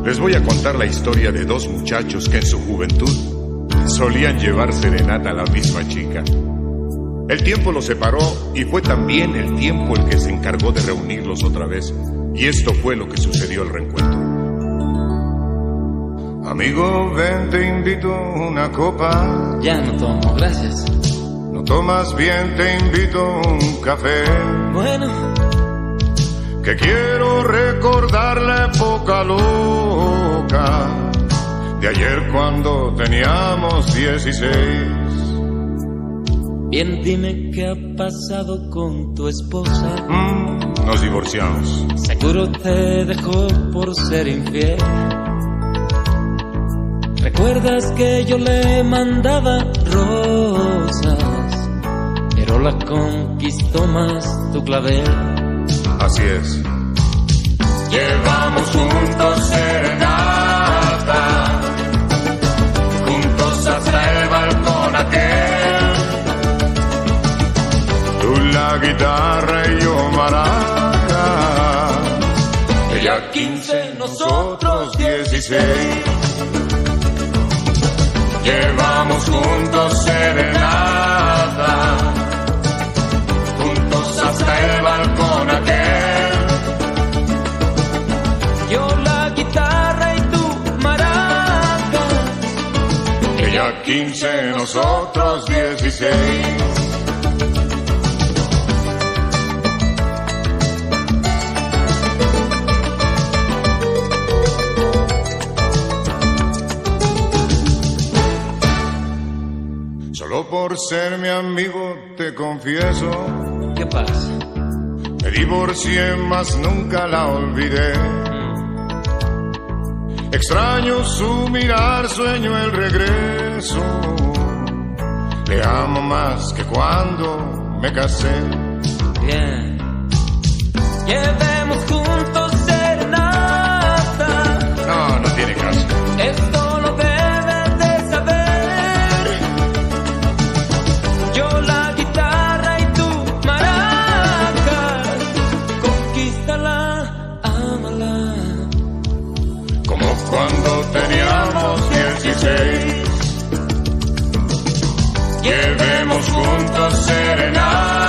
Les voy a contar la historia de dos muchachos que en su juventud solían llevar serenata a la misma chica. El tiempo los separó y fue también el tiempo el que se encargó de reunirlos otra vez. Y esto fue lo que sucedió al reencuentro. Amigo, ven, te invito a una copa. Ya no tomo, gracias. ¿No tomas bien? Te invito a un café. Bueno, que quiero recordar la época loca de ayer cuando teníamos 16. Bien, dime qué ha pasado con tu esposa. Nos divorciamos. Seguro te dejó por ser infiel. ¿Recuerdas que yo le mandaba rosas, pero la conquistó más tu clavel? Así es. Llevamos juntos serenata, juntos hasta el balcón aquel. Tú la guitarra y yo maraca. Ella 15, nosotros 16. Llevamos juntos serenata, juntos hasta el balcón aquel. Yo la guitarra y tú maracas. Ella 15, nosotros 16. Solo por ser mi amigo te confieso. ¿Qué pasa? Me divorcié, mas nunca la olvidé. Extraño su mirar, sueño el regreso. Le amo más que cuando me casé. Bien. Llevemos juntos serenata. No, no tiene caso. Esto lo debes de saber. Yo la guitarra y tú maracas. Conquístala, ámala. Como cuando teníamos 16. Llevemos juntos serenata,